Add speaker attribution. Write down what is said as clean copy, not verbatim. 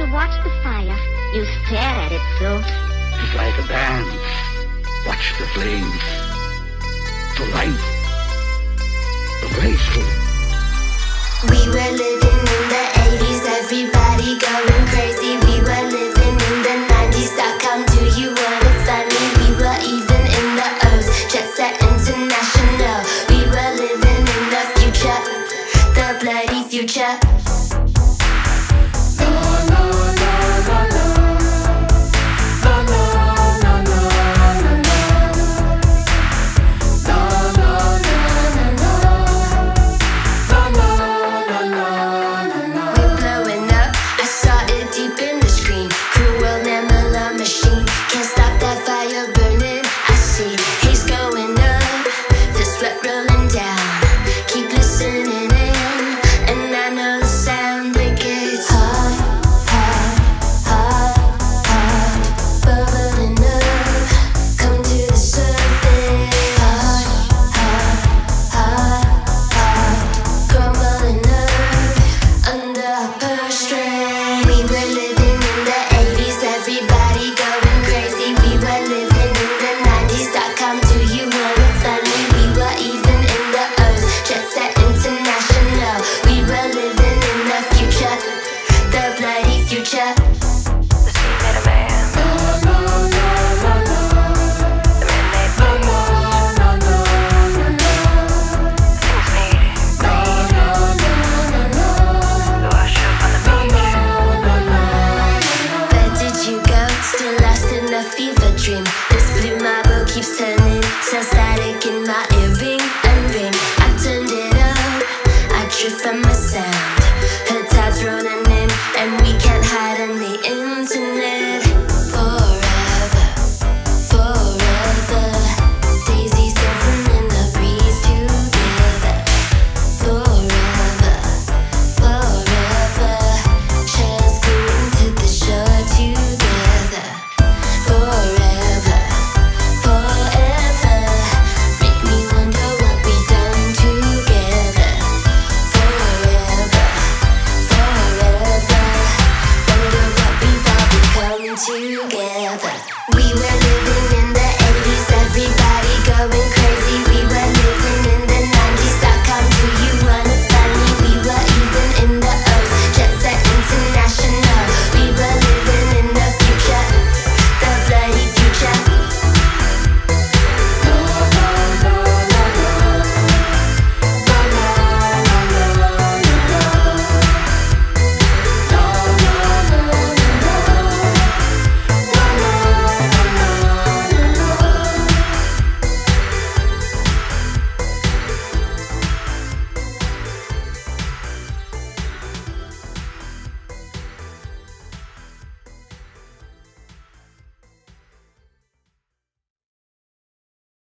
Speaker 1: to watch the fire, you stare at it so.
Speaker 2: It's like a dance. Watch the flames. The light. The graceful.
Speaker 3: We were living in the 80s, everybody going crazy. We were living in the 90s. .com, do you wanna find me? We were even in the O's, jet set international. We were living in the future, the bloody future. From myself.